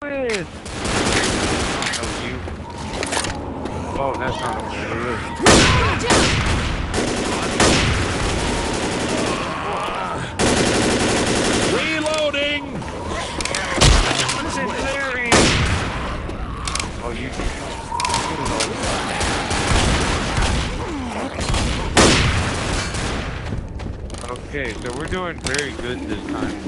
with? Oh, you. Oh, that's not okay. Reloading! Oh, you. Okay, so we're doing very good this time.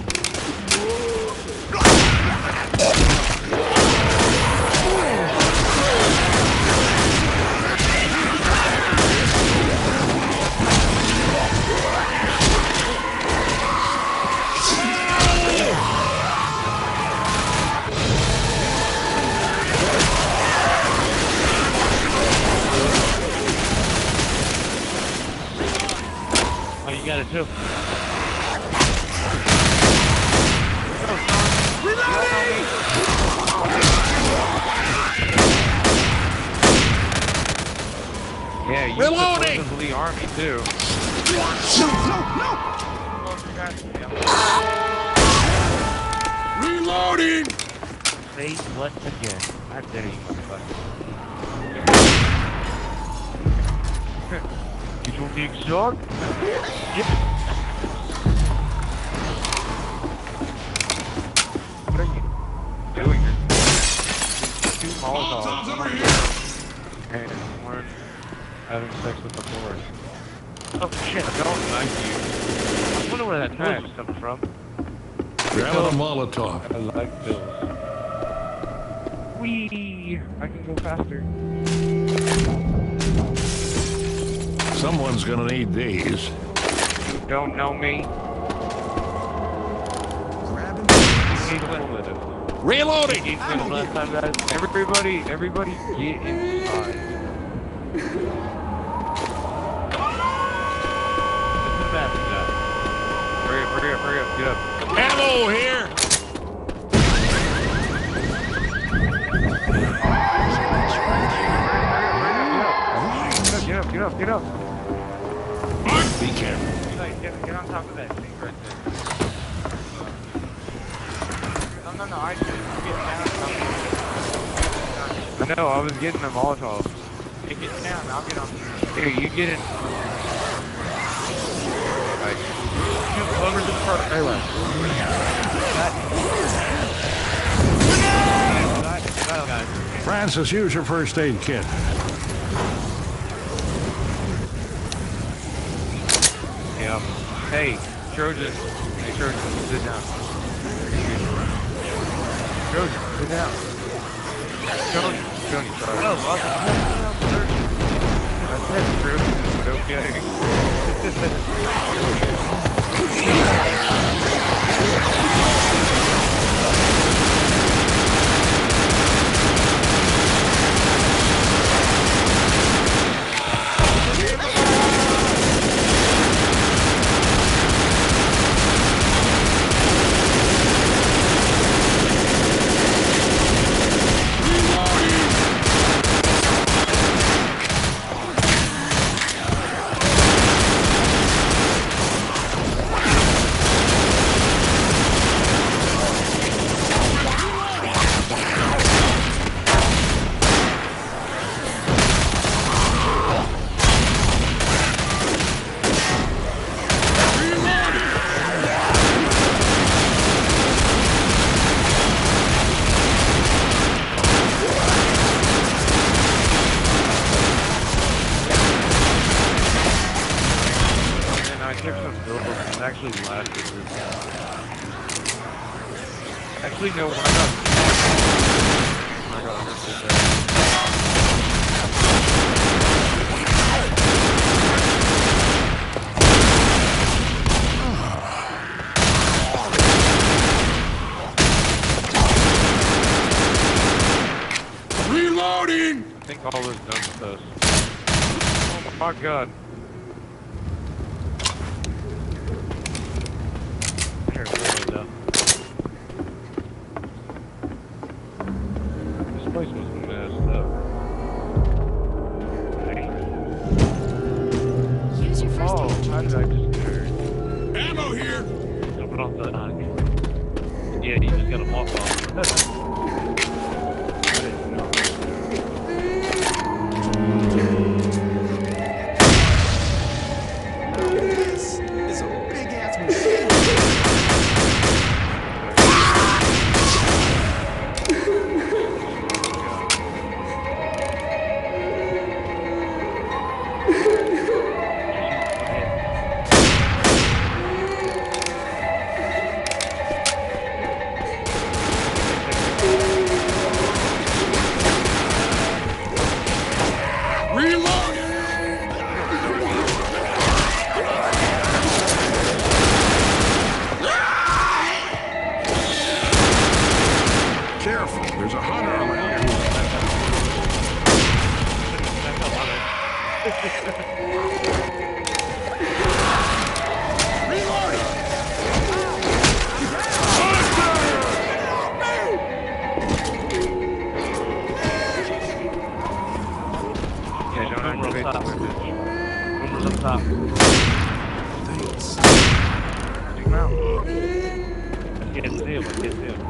Oh, you got it too. Yeah, you reloading! supposedly army too. No! Reloading! Say what again? I dare you, motherfucker. You don't need shot? Yep. What are you doing? Two Molotovs over here. And one having sex with the board. Oh shit, I don't like you. I wonder where that noise was coming from. Grab a Molotov. I like those. Whee! I can go faster. Someone's gonna need these. You don't know me. Reloading! Last time, guys. Everybody, get inside. Hurry up, get up. Ammo here! Get up. Be careful. Get on top of that thing right there. No, I should get down. I know, I was getting the Molotov. Hey, get down, I'll get on. Here, you get in. Right. Over to the front. Anyway. Francis, use your first aid kit. Yeah. Hey, Trojan. Hey, Trojan, sit down. Trojan, sit down. Trojan, sorry. Oh, that's Trojan. Actually, last year. Actually, no, why not? I got understood that. Reloading! I think all is done with us. Oh my god. This place was messed up. Use your first Oh, aid how did I just get her? Ammo here! Jump it off the hook. Yeah, you just gotta walk off. careful. There's a hunter around here. Yeah, don't activate the switch. Rumors up top. Take him out. I can't see him. I can't see him.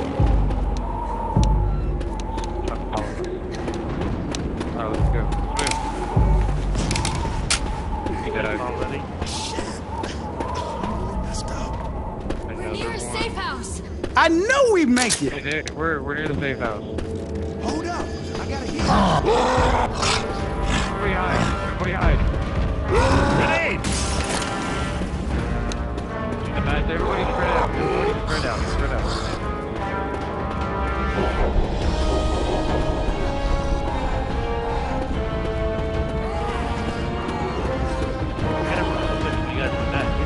Trying to follow us. Alright, let's go. Let's move. He died. Already? Another Near a one. safe house. I know we make it. Hey, we're near the safe house. Hold up. I gotta hear. Everybody hide. Everybody hide. Grenade! Guys, everybody spread out. Everybody spread out. Spread out. You guys are back.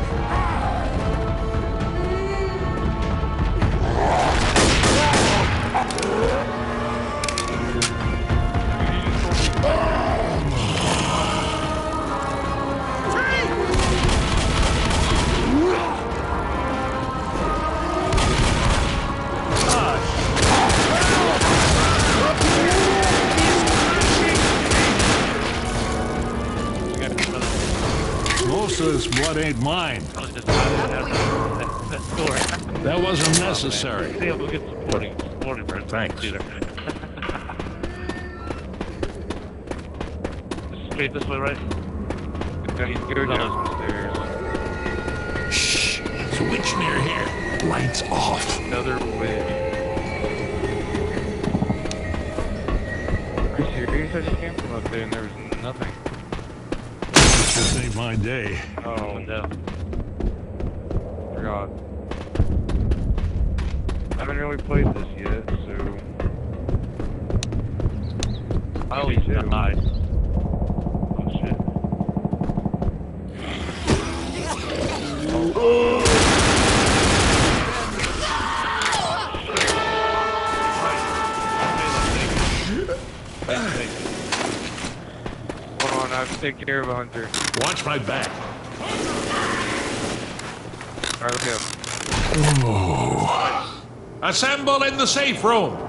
Most of this blood ain't mine. I was just trying to have that story. That wasn't necessary. See, we'll get supporting for it. Thanks. Either. Straight this way, right? Then you can go down the stairs. Shh. There's a witch near here. Lights off. Another witch. Are you serious? I just came from up there and there was nothing. This ain't my day. Oh, No. forgot. I haven't really played this yet, so... I always do. die. Oh shit. Hold on, I have to take care of a hunter. Watch my back. Alright, let's go. Assemble in the safe room.